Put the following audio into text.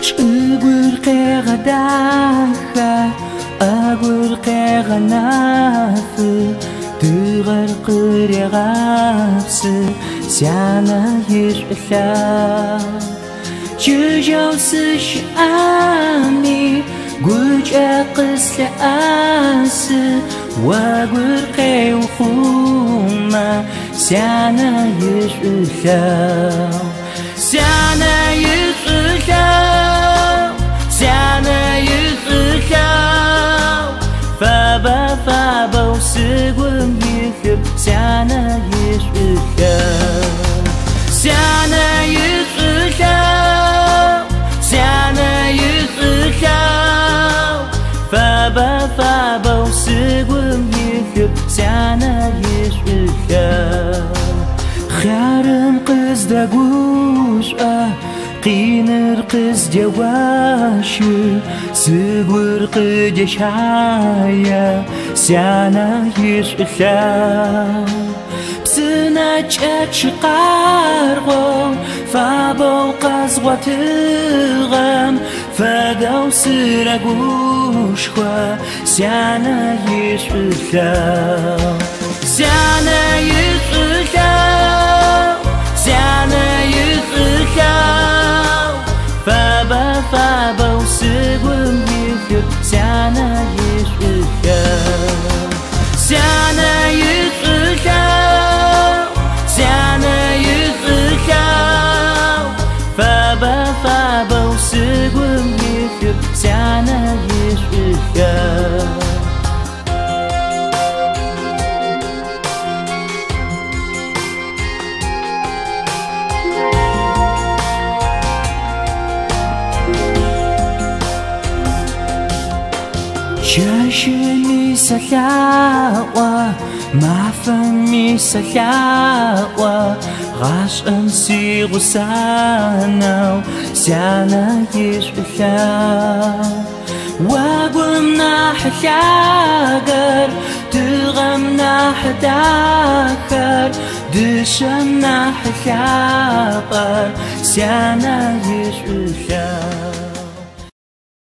Шыгүр қеғадаға, агүр қеғанафы, Дұғыр қырեղапсы, Сяна ешбіла. Чыжаусы шыами, Гүч ақыслы асы, Вагүр қеуқума, Сяна ешбіла. Сяна ешбіла. Фаба усыгвым ехып, Сяна ешбіляу. Сяна ешбіляу, Сяна ешбіляу. Фаба усыгвым ехып, Сяна ешбіляу. Харым қызда гуш'a, Қиныр қыз девашы, Сыгвыр қыдешая, Сяна ешбіляу. Псына чәтші қарғо, Фабау қазғатығам, Фадау сырагушха, Сяна ешбіляу. Сяна ешбіляу, Сяна ешбіляу. Фаба усыгвым ехып, Сяна ешбіляу. Сяна ешбіляу, Сяна ешбіляу. Фаба усыгвым ехып, Сяна ешбіляу. Чашми салява, мафами салява, Гаш'ым сигъусанау, Сяна ешбіляу. Вагъом нахь лъагэр, Дыгъэм нахь дахэр, Дышэм нахь лъапӏэр, Сяна ешбіляу.